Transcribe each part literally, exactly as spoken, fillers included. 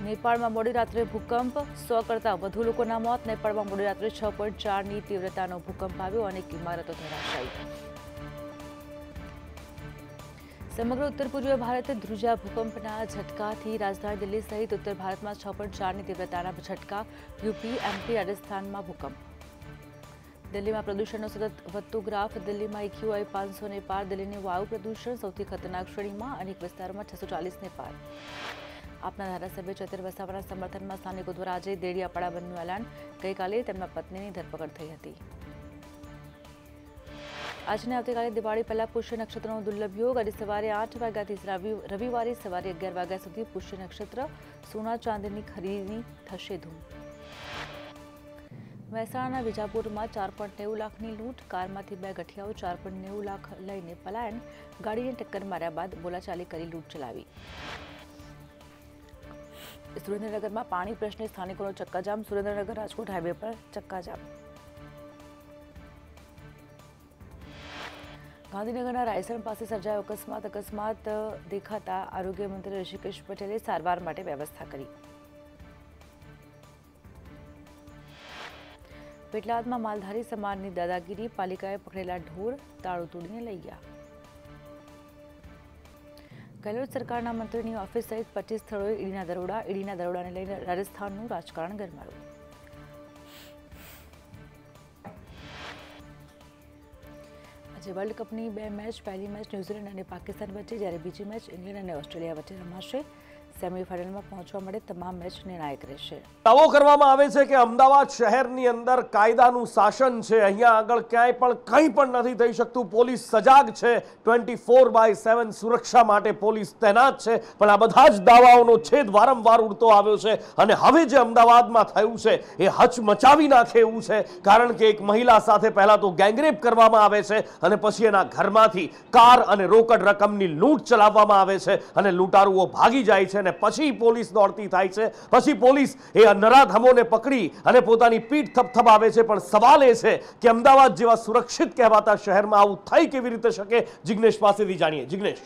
नेपाळમાં મોડી રાત્રે ભૂકંપ, સો કરતાં વધુ લોકોના મોત. नेपाळમાં મોડી રાત્રે છ પોઈન્ટ ચારની તીવ્રતાનો ભૂકંપ આવ્યો, અનેક ઇમારતો ધરાશાયી. સમગ્ર ઉત્તર પૂર્વીય ભારતે ધ્રુજા ભૂકંપના ઝટકાથી રાજધાની દિલ્હી સહિત ઉત્તર ભારતમાં છ પોઈન્ટ ચારની તીવ્રતાના ઝટકા. યુપી, એમપી, રાજસ્થાનમાં ભૂકંપ. દિલ્હીમાં પ્રદૂષણનો સતત વધતો ગ્રાફ. દિલ્હીમાં એક્યુઆઈ પાંચસો ને પાર. દિલ્હીનું વાયુ પ્રદૂષણ સૌથી ખતરનાક શ્રેણીમાં. અનેક વિસ્તારોમાં છસો ચાલીસને પાર. આપના ધારાસભ્ય ચેતર વસાવાના સમર્થનમાં સ્થાનિકો દ્વારા આજે દેડિયાપાડા બંધનું એલાન. ગઈકાલે તેમના પત્નીની ધરપકડ થઈ હતી. આજને આવતીકાલે દિવાળી પહેલા પુષ્ય નક્ષત્રનો દુર્લભ યોગ. આજે સવારે આઠ વાગ્યાથી રવિવારે સવારે અગિયાર વાગ્યા સુધી પુષ્ય નક્ષત્ર. સોના ચાંદીની ખરીદીની થશે ધૂમ. મહેસાણાના વિજાપુરમાં ચાર પોઈન્ટ નેવું લાખની લૂંટ. કારમાંથી બે ગઠિયાઓ ચાર પોઈન્ટ નેવું લાખ લઈને પલાયન. ગાડીને ટક્કર માર્યા બાદ બોલાચાલી કરી લૂંટ ચલાવી. સુરેન્દ્રનગરમાં પાણી પ્રશ્ને સ્થાનિકોનો ચક્કાજામ. સુરેન્દ્રનગર રાજકોટ હાઈવે પર ચક્કાજામ. ગાંધીનગરના રાયસણ પાસે સર્જાયો અકસ્માત. અકસ્માત દેખાતા આરોગ્ય મંત્રી ઋષિકેશ પટેલે સારવાર માટે વ્યવસ્થા કરી. પેટલાદમાં માલધારી સમાજની દાદાગીરી. પાલિકાએ પકડેલા ઢોર તાળું તોડીને લઈ ગયા. ગેહલોત સરકારના મંત્રીની ઓફિસ સહિત પચીસ સ્થળોએ ઈડીના દરોડા. ઈડીના દરોડાને લઈને રાજસ્થાનનું રાજકારણ ગરમાયું. આજે વર્લ્ડ કપની બે મેચ. પહેલી મેચ ન્યૂઝીલેન્ડ અને પાકિસ્તાન વચ્ચે, જ્યારે બીજી મેચ ઇંગ્લેન્ડ અને ઓસ્ટ્રેલિયા વચ્ચે રમાશે. સેમીફાઇનલમાં પહોંચવા માટે તમામ મેચ નિર્ણાયક રહેશે. દાવો કરવામાં આવે છે કે અમદાવાદ શહેરની અંદર કાયદાનું શાસન છે. અહીંયા આગળ ક્યાંય પણ કંઈ પણ નથી થઈ શકતું. પોલીસ સજાગ છે. ટ્વેન્ટી ફોર બાય સેવન સુરક્ષા માટે પોલીસ તૈનાત છે. પણ આ બધા જ દાવાઓનો છેદ વારંવાર ઉડતો આવ્યો છે. અને હવે જે અમદાવાદમાં થયું છે એ હચમચાવી નાખે એવું છે. કારણ કે એક મહિલા સાથે પહેલા તો ગેંગરેપ કરવામાં આવે છે અને પછી એના ઘરમાંથી કાર અને રોકડ રકમની લૂંટ ચલાવવામાં આવે છે અને લૂંટારુઓ ભાગી જાય છે. પછી પોલીસ દોડતી થાય છે. પછી પોલીસ એ નરાધમોને પકડી અને પોતાની પીઠ થપથપાવે છે. પણ સવાલ એ છે કે અમદાવાદ જેવા સુરક્ષિત કહેવાતા શહેરમાં આવું થઈ કેવી રીતે શકે? જિગ્નેશ પાસેથી જાણીએ. જિગ્નેશ,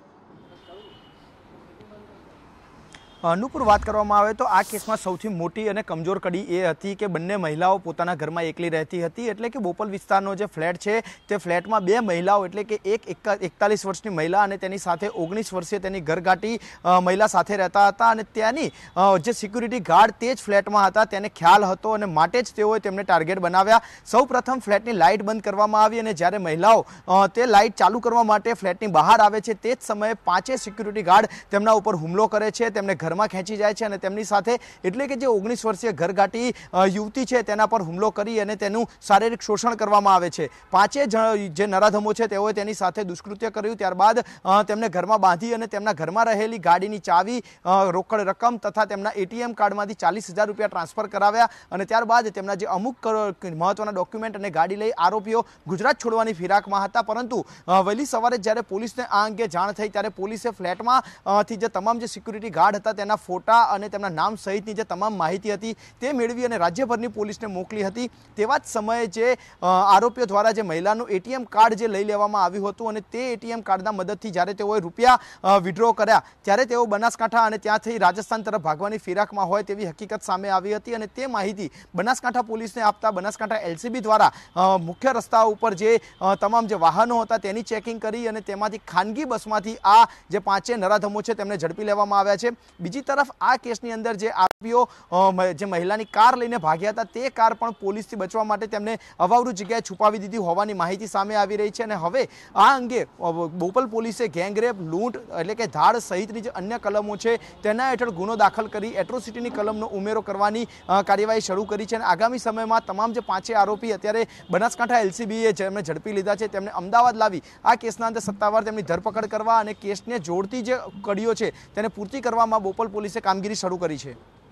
અનુપુર, વાત કરવામાં આવે તો આ કેસમાં સૌથી મોટી અને કમજોર કડી એ હતી કે બંને મહિલાઓ પોતાના ઘરમાં એકલી રહેતી હતી. એટલે કે બોપલ વિસ્તારનો જે ફ્લેટ છે તે ફ્લેટમાં બે મહિલાઓ, એટલે કે એક એકતાલીસ વર્ષની મહિલા અને તેની સાથે ઓગણીસ વર્ષીય તેની ઘરગાટી મહિલા સાથે રહેતા હતા. અને ત્યાંની જે સિક્યુરિટી ગાર્ડ તે જ ફ્લેટમાં હતા, તેને ખ્યાલ હતો અને માટે જ તેઓએ તેમને ટાર્ગેટ બનાવ્યા. સૌ પ્રથમ ફ્લેટની લાઇટ બંધ કરવામાં આવી અને જ્યારે મહિલાઓ તે લાઇટ ચાલુ કરવા માટે ફ્લેટની બહાર આવે છે તે જ સમયે પાંચે સિક્યુરિટી ગાર્ડ તેમના ઉપર હુમલો કરે છે. તેમને ઘરમાં ખેંચી જાય છે અને તેમની સાથે, એટલે કે જે ઓગણીસ વર્ષીય ઘરગાટી યુવતી છે તેના પર હુમલો કરી અને તેનું શારીરિક શોષણ કરવામાં આવે છે. પાંચે જે નરાધમો છે તેઓએ તેની સાથે દુષ્કૃત્ય કર્યું. ત્યારબાદ તેમને ઘરમાં બાંધી અને તેમના ઘરમાં રહેલી ગાડીની ચાવી, રોકડ રકમ તથા તેમના એટીએમ કાર્ડમાંથી ચાલીસ હજાર રૂપિયા ટ્રાન્સફર કરાવ્યા. અને ત્યારબાદ તેમના જે અમુક મહત્વના ડોક્યુમેન્ટ અને ગાડી લઈ આરોપીઓ ગુજરાત છોડવાની ફિરાકમાં હતા. પરંતુ વહેલી સવારે જ્યારે પોલીસને આ અંગે જાણ થઈ ત્યારે પોલીસે ફ્લેટમાંથી જે તમામ જે સિક્યુરિટી ગાર્ડ હતા તેના ફોટા અને તેમના નામ સહિતની જે તમામ માહિતી હતી તે મેળવી અને રાજ્યભરની પોલીસને મોકલી હતી. તેવા જ સમયે જે આરોપીઓ દ્વારા જે મહિલાનું એટીએમ કાર્ડ જે લઈ લેવામાં આવ્યું હતું અને તે એટીએમ કાર્ડના મદદથી જ્યારે તેઓએ રૂપિયા વિડ્રો કર્યા ત્યારે તેઓ બનાસકાંઠા અને ત્યાંથી રાજસ્થાન તરફ ભાગવાની ફિરાકમાં હોય તેવી હકીકત સામે આવી હતી. અને તે માહિતી બનાસકાંઠા પોલીસને આપતા બનાસકાંઠા એલસીબી દ્વારા મુખ્ય રસ્તા ઉપર જે તમામ જે વાહનો હતા તેની ચેકિંગ કરી અને તેમાંથી ખાનગી બસમાંથી આ જે પાંચે નરાધમો છે તેમને ઝડપી લેવામાં આવ્યા છે. બીજી તરફ આ કેસની અંદર જે આરોપીઓ જે મહિલાની કાર લઈને ભાગ્યા હતા તે કાર પણ પોલીસથી બચવા માટે તેમને અવાવરૂ જગ્યાએ છુપાવી દીધી હોવાની માહિતી સામે આવી રહી છે. અને હવે આ અંગે બોપલ પોલીસે ગેંગરેપ, લૂંટ એટલે કે ધાડ સહિતની જે અન્ય કલમો છે તેના હેઠળ ગુનો દાખલ કરી એટ્રોસિટીની કલમનો ઉમેરો કરવાની કાર્યવાહી શરૂ કરી છે. અને આગામી સમયમાં તમામ જે પાંચે આરોપી અત્યારે બનાસકાંઠા એલસીબીએ જેમને ઝડપી લીધા છે તેમને અમદાવાદ લાવી આ કેસના અંતે સત્તાવાર તેમની ધરપકડ કરવા અને કેસને જોડતી જે કડીઓ છે તેને પૂર્તિ કરવામાં બોપલ પોલીસે કામગીરી શરૂ કરી છે.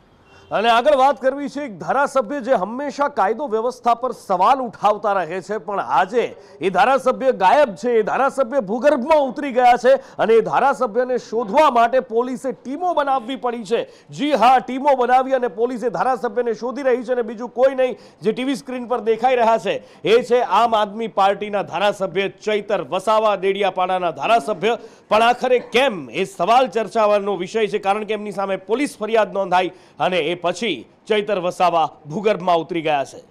અને આગળ વાત કરવી છે એક ધારાસભ્ય જે હંમેશા કાયદો વ્યવસ્થા પર સવાલ ઉઠાવતા રહે છે, પણ આજે એ ધારાસભ્ય ગાયબ છે. એ ધારાસભ્ય ભૂગર્ભમાં ઉતરી ગયા છે અને એ ધારાસભ્યને શોધવા માટે પોલીસે ટીમો બનાવવી પડી છે. જી હા, ટીમો બનાવી અને પોલીસે ધારાસભ્યને શોધી રહી છે. અને બીજું કોઈ નહીં, જે ટીવી સ્ક્રીન પર દેખાઈ રહ્યા છે એ છે આમ આદમી પાર્ટીના ધારાસભ્ય ચૈતર વસાવા, દેડિયાપાડાના ધારાસભ્ય. પણ આખરે કેમ, એ સવાલ ચર્ચાવાનો વિષય છે, કારણ કે એમની સામે પોલીસ ફરિયાદ નોંધાઈ અને એ પછી ચૈતર વસાવા ભૂગર્ભમાં ઉતરી ગયા છે.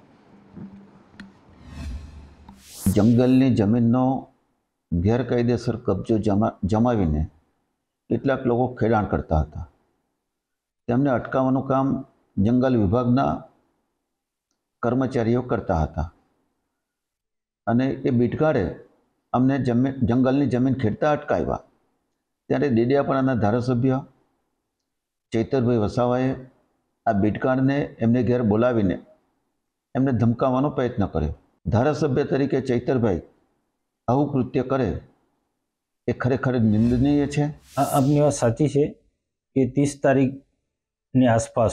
જંગલની જમીનનો ગેરકાયદેસર કબજો જમા જમાવીને કેટલાક લોકો ખેડાણ કરતા હતા. તેમને અટકાવવાનું કામ જંગલ વિભાગના કર્મચારીઓ કરતા હતા અને એ બીટગાડે અમને જમીન જંગલની જમીન ખેડતા અટકાવ્યા. ત્યારે દેડિયાપાડાના ધારાસભ્ય ચૈતરભાઈ વસાવાએ આ બીટગાડને એમને ઘેર બોલાવીને એમને ધમકાવવાનો પ્રયત્ન કર્યો. ધારાસભ્ય તરીકે ચૈતરભાઈ આવું કૃત્ય કરે એ ખરેખર નિંદનીય છે. આપની વાત સાચી છે કે ત્રીસ તારીખની આસપાસ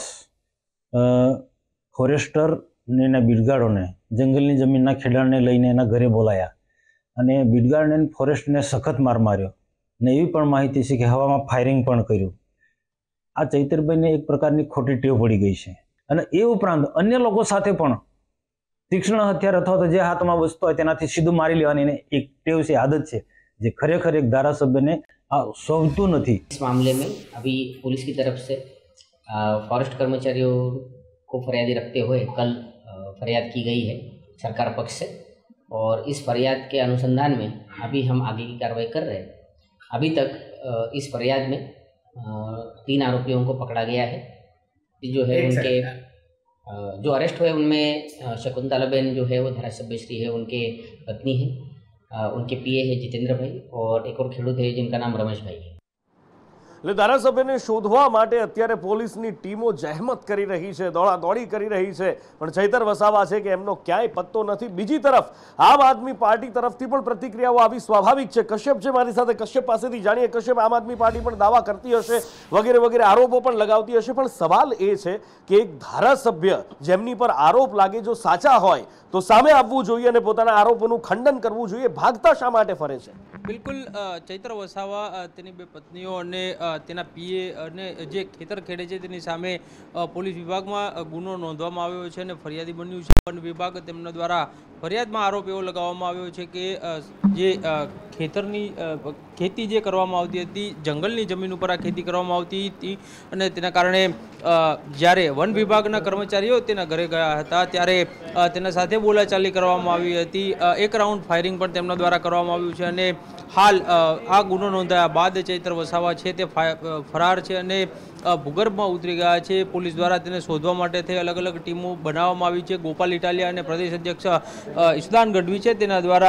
ફોરેસ્ટર ને એના બીટગાર્ડોને જંગલની જમીનના ખેડાણને લઈને એના ઘરે બોલાયા અને બીટગાર્ડને ફોરેસ્ટને સખત માર માર્યો ને એવી પણ માહિતી છે કે હવામાં ફાયરિંગ પણ કર્યું. આ ચૈતરભાઈને એક પ્રકારની ખોટી ટેવ પડી ગઈ છે અને એ ઉપરાંત અન્ય લોકો સાથે પણ તીક્ષ્ણ હથિયાર અથવા તો જે હાથમાં વસ્તુ હોય તેનાથી સીધું મારી લેવાની એને એક ટેવ છે, આદત છે, જે खरेखर एक धारासभ्य ने सोचतू नहीं। इस मामले में अभी पुलिस की तरफ से फॉरेस्ट कर्मचारियों को फरियादी रखते हुए कल फरियाद की गई है सरकार पक्ष से, और इस फरियाद के अनुसंधान में अभी हम आगे की कार्रवाई कर रहे हैं। अभी तक इस फरियाद में तीन आरोपियों को पकड़ा गया है। जो है उनके जो अरेस्ट हुए उनमें शकुंतलाबेन जो है वो धारासभ्य श्री है, उनके पत्नी है, उनके पीए है जितेंद्र भाई, और एक और खेडूत है जिनका नाम रमेश भाई है। એટલે ધારાસભ્યને શોધવા માટે અત્યારે પોલીસની ટીમો જહેમત કરી રહી છે, દોડાદોડી કરી રહી છે, પણ ચૈતર વસાવા છે કે એમનો ક્યાંય પત્તો નથી। બીજી તરફ આમ આદમી પાર્ટી તરફથી પણ પ્રતિક્રિયાઓ આવી સ્વાભાવિક છે। કશ્યપ છે મારી સાથે, કશ્યપ પાસેથી જાણીએ। કશ્યપ, આમ આદમી પાર્ટી પણ દાવા કરતી હશે, વગેરે વગેરે આરોપો પણ લગાવતી હશે, પણ સવાલ એ છે કે એક ધારાસભ્ય જેમની પર આરોપ લાગે જો સાચા હોય તો સામે આવવું જોઈએ અને પોતાના આરોપોનું ખંડન કરવું જોઈએ, ભાગતા શા માટે ફરે છે? બિલકુલ, ચૈત્ર વસાવા તેની બે પત્નીઓ અને તેના પીએ અને જે ખેતર ખેડે છે તેની સામે પોલીસ વિભાગમાં ગુનો નોંધવામાં આવ્યો છે અને ફરિયાદી બન્યું છે। વન વિભાગ તેમના દ્વારા ફરિયાદમાં આરોપ એવો લગાવવામાં આવ્યો છે કે જે ખેતરની ખેતી જે કરવામાં આવતી હતી, જંગલની જમીન ઉપર આ ખેતી કરવામાં આવતી હતી અને તેના કારણે જ્યારે વન વિભાગના કર્મચારીઓ તેના ઘરે ગયા હતા ત્યારે તેના સાથે બોલાચાલી કરવામાં આવી હતી। એક રાઉન્ડ ફાયરિંગ પણ તેમના દ્વારા કરવામાં આવ્યું છે અને હાલ આ ગુનો નોંધાયા બાદ ચૈત્ર વસાવા છે તે ફરાર છે અને ભૂગર્ભમાં ઉતરી ગયા છે। પોલીસ દ્વારા તેને શોધવા માટે થઈ અલગ અલગ ટીમો બનાવવામાં આવી છે। ગોપાલ ઇટાલિયા અને પ્રદેશ અધ્યક્ષ ઈશુદાન ગઢવી છે તેના દ્વારા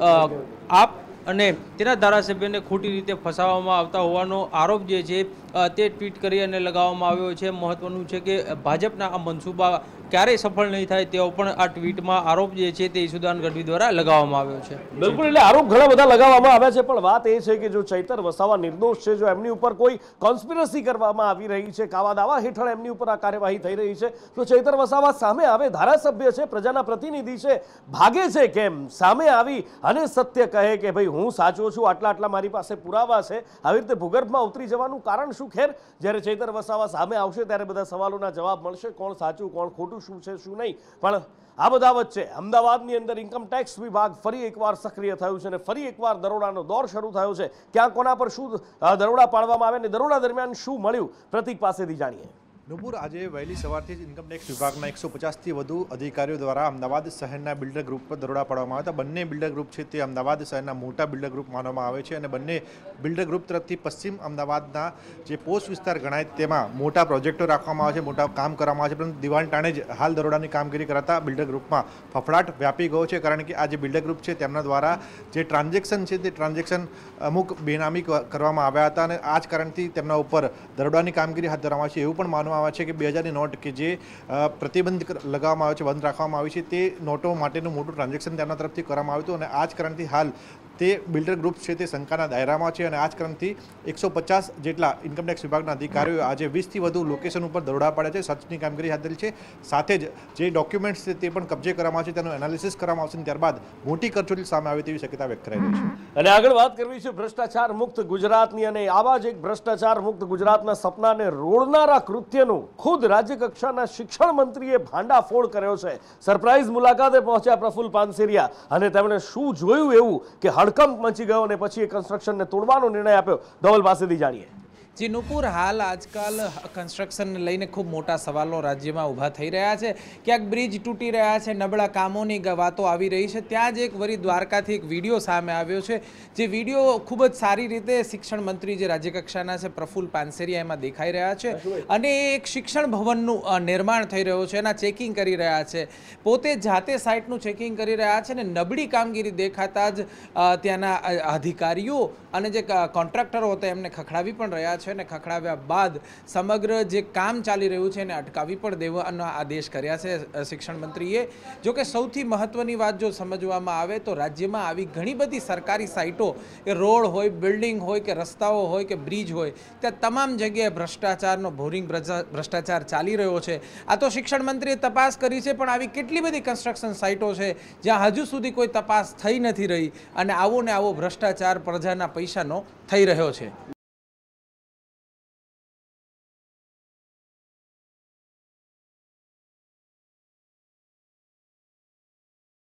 આપ અને તેના ધારાસભ્યને ખોટી રીતે ફસાવવામાં આવતા હોવાનો આરોપ જે છે તે ટ્વીટ કરી અને લગાવવામાં આવ્યો છે। મહત્વનું છે કે ભાજપના આ મનસૂબા ક્યારેય સફળ નહીં થાય તેવો પણ આ ટ્વીટમાં આરોપ જે છે તે ઈશુદાન ગઢવી દ્વારા લગાવવામાં આવ્યો છે। બિલકુલ, એટલે આરોપ ઘણા બધા લગાવવામાં આવ્યા છે, પણ વાત એ છે કે જો ચૈતર વસાવા નિર્દોષ છે, જો એમની ઉપર કોઈ કોન્સ્પિરસી કરવામાં આવી રહી છે, કાવા દાવા હેઠળ એમની ઉપર આ કાર્યવાહી થઈ રહી છે, તો ચૈતર વસાવા સામે આવે, ધારાસભ્ય છે, પ્રજાના પ્રતિનિધિ છે, ભાગે છે કેમ? સામે આવી અને સત્ય કહે કે ભાઈ હું સાચો છું, આટલા આટલા મારી પાસે પુરાવા છે, આવી રીતે ભૂગર્ભમાં ઉતરી જવાનું કારણ શું? ખેર, જ્યારે ચૈતર વસાવા સામે આવશે ત્યારે બધા સવાલોના જવાબ મળશે, કોણ સાચું કોણ ખોટું, શું છે શું નહીં। પણ આ બધા વચ્ચે અમદાવાદની અંદર ઇન્કમ ટેક્સ વિભાગ ફરી એકવાર સક્રિય થયું છે અને ફરી એકવાર દરોડાનો દોર શરૂ થયો છે। ક્યાં કોના પર શું દરોડા પાડવામાં આવે અને દરોડા દરમિયાન શું મળ્યું, પ્રતિક પાસેથી જાણીએ। નુપુર, આજે વહેલી સવારથી જ ઇન્કમ ટેક્સ વિભાગના એકસો પચાસથી વધુ અધિકારીઓ દ્વારા અમદાવાદ શહેરના બિલ્ડર ગ્રુપ પર દરોડા પાડવામાં આવ્યા હતા। બંને બિલ્ડર ગ્રુપ છે તે અમદાવાદ શહેરના મોટા બિલ્ડર ગ્રુપ માનવામાં આવે છે અને બંને બિલ્ડર ગ્રુપ તરફથી પશ્ચિમ અમદાવાદના જે પોસ્ટ વિસ્તાર ગણાય તેમાં મોટા પ્રોજેક્ટો રાખવામાં આવે છે, મોટા કામ કરવામાં આવે છે, પરંતુ દિવાલ ટાણે જ હાલ દરોડાની કામગીરી કરાતા બિલ્ડર ગ્રુપમાં ફફડાટ વ્યાપી ગયો છે, કારણ કે આ જે બિલ્ડર ગ્રુપ છે તેમના દ્વારા જે ટ્રાન્ઝેક્શન છે તે ટ્રાન્ઝેક્શન અમુક બેનામી કરવામાં આવ્યા હતા અને આ જ કારણથી તેમના ઉપર દરોડાની કામગીરી હાથ ધરવામાં આવી છે એવું પણ માનવામાં કહેવામાં આવે છે કે બે હજારની નોટ કે જે પ્રતિબંધ લગાવવામાં આવે છે, બંધ રાખવામાં આવી છે, તે નોટો માટેનું મોટું ટ્રાન્ઝેક્શન તેમના તરફથી કરવામાં આવ્યું હતું અને આ જ કારણથી હાલ તે બિલ્ડર ગ્રુપ છે તે શંકાના દાયરામાં છે અને આ જ કારણથી એકસો પચાસ જેટલા ઇન્કમટેક્સ વિભાગના અધિકારીઓ આજે વીસથી વધુ લોકેશન ઉપર દરોડા પાડ્યા છે, સર્ચની કામગીરી હાથ ધરી છે, સાથે જ જે ડોક્યુમેન્ટ્સ છે તે પણ કબજે કરવામાં આવશે, તેનું એનાલિસિસ કરવામાં આવશે અને ત્યારબાદ મોટી કરચોરી સામે આવે તેવી શક્યતા વ્યક્ત કરાઈ રહી છે। અને આગળ વાત કરવી છે ભ્રષ્ટાચાર મુક્ત ગુજરાતની અને આવા જ એક ભ્રષ્ટાચાર મુક્ત ગુજરાતના સપનાને રોડનારા કૃત્યનું ખુદ રાજ્ય કક્ષાના શિક્ષણ મંત્રીએ ભાંડાફોડ કર્યો છે। સરપ્રાઇઝ મુલાકાતે પહોંચ્યા પ્રફુલ્લ પાનસેરિયા અને તેમણે શું જોયું એવું કે હડકંપ મચી ગયો અને પછી એ કન્સ્ટ્રક્શનને તોડવાનો નિર્ણય આપ્યો। ધવલ પાસેથી જાણીએ। જી નુપુર, હાલ આજકાલ કન્સ્ટ્રક્શનને લઈને ખૂબ મોટા સવાલો રાજ્યમાં ઊભા થઈ રહ્યા છે। ક્યાંક બ્રિજ તૂટી રહ્યા છે, નબળા કામોની વાતો આવી રહી છે। ત્યાં જ એક વરી દ્વારકાથી એક વિડીયો સામે આવ્યો છે, જે વિડીયો ખૂબ જ સારી રીતે શિક્ષણ મંત્રી જે રાજ્યકક્ષાના છે પ્રફુલ્લ પાનસેરિયા એમાં દેખાઈ રહ્યા છે અને એક શિક્ષણ ભવનનું નિર્માણ થઈ રહ્યું છે, એના ચેકિંગ કરી રહ્યા છે, પોતે જાતે સાઇટનું ચેકિંગ કરી રહ્યા છે અને નબળી કામગીરી દેખાતા જ ત્યાંના અધિકારીઓ અને જે કોન્ટ્રાક્ટરો હતા એમને ખખડાવી પણ રહ્યા છે અને ખખડાવ્યા બાદ સમગ્ર જે કામ ચાલી રહ્યું છે એને અટકાવી પણ દેવાના આદેશ કર્યા છે શિક્ષણ મંત્રીએ। જો કે સૌથી મહત્વની વાત જો સમજવામાં આવે તો રાજ્યમાં આવી ઘણી બધી સરકારી સાઇટો, એ રોડ હોય, બિલ્ડિંગ હોય કે રસ્તાઓ હોય કે બ્રિજ હોય, ત્યાં તમામ જગ્યાએ ભ્રષ્ટાચારનો ભોરિંગ ભ્રષ્ટાચાર ચાલી રહ્યો છે। આ તો શિક્ષણ મંત્રીએ તપાસ કરી છે, પણ આવી કેટલી બધી કન્સ્ટ્રક્શન સાઇટો છે જ્યાં હજુ સુધી કોઈ તપાસ થઈ નથી રહી અને આવો ને આવો ભ્રષ્ટાચાર પ્રજાના પૈસાનો થઈ રહ્યો છે।